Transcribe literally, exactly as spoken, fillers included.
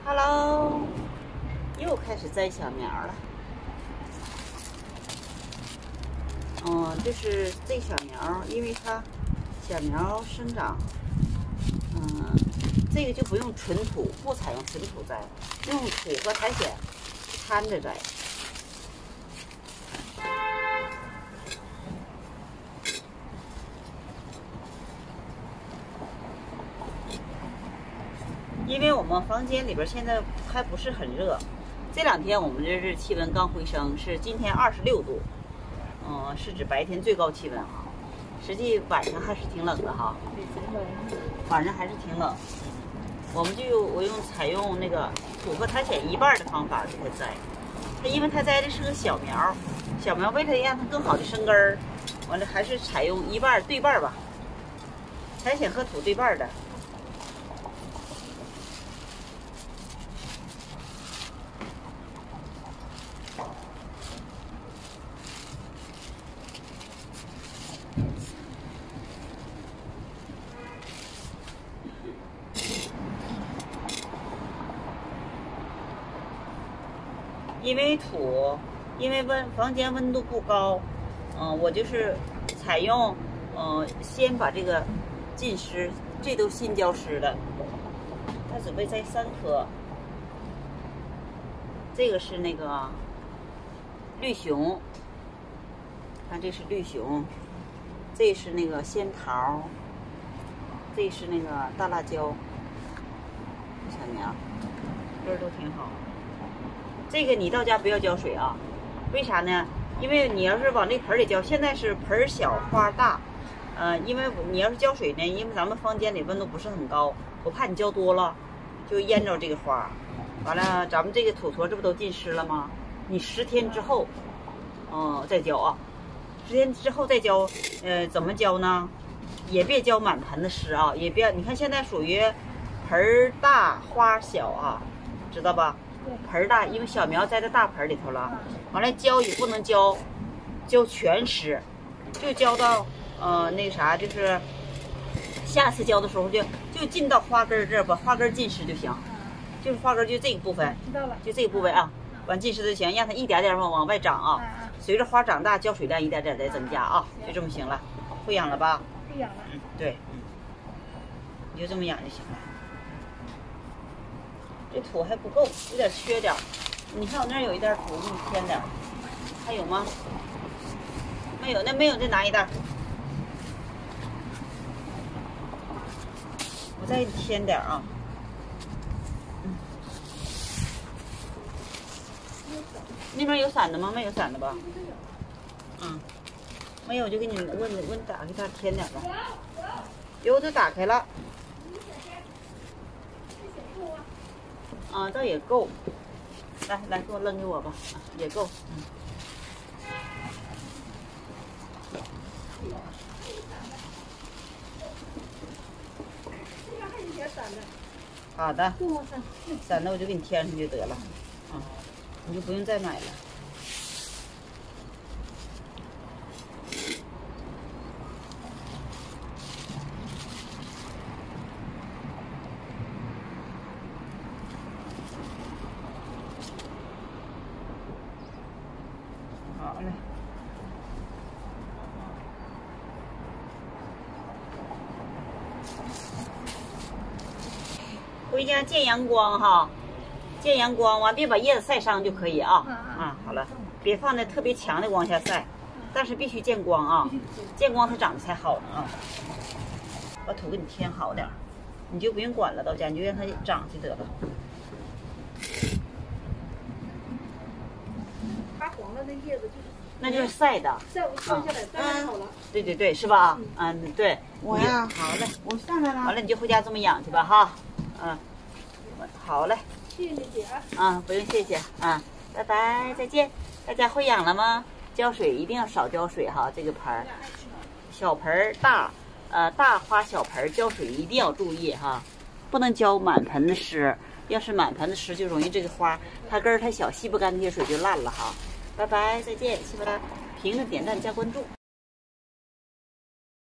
Hello， 又开始摘小苗了。嗯，就是这小苗，因为它小苗生长，嗯，这个就不用纯土，不采用纯土栽，用土和苔藓掺着栽。 因为我们房间里边现在还不是很热，这两天我们这是气温刚回升，是今天二十六度，嗯，是指白天最高气温哈，实际晚上还是挺冷的哈，晚上还是挺冷。我们就我用采用那个土和苔藓一半的方法给它栽，它因为它栽的是个小苗，小苗为了让它更好的生根儿，完了还是采用一半对半吧，苔藓和土对半的。 因为土，因为温房间温度不高，嗯、呃，我就是采用，嗯、呃，先把这个浸湿，这都新浇湿的。他准备栽三棵，这个是那个绿熊，看这是绿熊，这是那个仙桃，这是那个大辣椒，小苗，根儿都挺好。 这个你到家不要浇水啊，为啥呢？因为你要是往这盆里浇，现在是盆小花大，呃，因为你要是浇水呢，因为咱们房间里温度不是很高，我怕你浇多了就淹着这个花。完了，咱们这个土坨这不都浸湿了吗？你十天之后，嗯、呃，再浇啊，十天之后再浇，呃，怎么浇呢？也别浇满盆的湿啊，也别，你看现在属于盆大花小啊，知道吧？ 盆大，因为小苗栽在大盆里头了，完了浇也不能浇，浇全湿，就浇到呃那个啥，就是下次浇的时候就就浸到花根这儿，把花根浸湿就行，就是花根就这个部分， 知道了， 就这个部分啊，完浸湿就行，让它一点点往往外长啊，随着花长大，浇水量一点点在增加啊，就这么行了，会养了吧？ 会养了， 嗯，对，嗯，你就这么养就行了。 这土还不够，有点缺点。你看我那儿有一袋土，给你添点。还有吗？没有，那没有，再拿一袋。我再给你添点啊。嗯。那边有伞的吗？没有伞的吧？嗯。没有，就给你问问你打开它添点吧。有，都打开了。 啊，倒也够。来来，给我扔给我吧，也够。嗯。好的。伞的我就给你添上就得了，啊，你就不用再买了。好嘞。回家见阳光哈，见阳光完别把叶子晒伤就可以啊。啊，好了，别放在特别强的光下晒，但是必须见光啊，见光它长得才好呢啊。把土给你添好点，你就不用管了，到家你就让它长就得了。 发黄了的叶子就是， 那就是晒的， 晒我摘下来，摘好了。 对对对，是吧？嗯，对。 我呀， 好嘞， 我上来了。 完了你就回家这么养去吧，哈。嗯，好嘞。 谢谢你姐啊。 啊，不用谢谢啊，拜拜，再见。大家会养了吗？浇水一定要少浇水哈，这个盆儿，小盆儿大，呃，大花小盆儿浇水一定要注意哈，不能浇满盆的湿。要是满盆的湿，就容易这个花它根儿太小，吸不干这些水就烂了哈。拜拜，再见，谢谢大家，评论、点赞、加关注。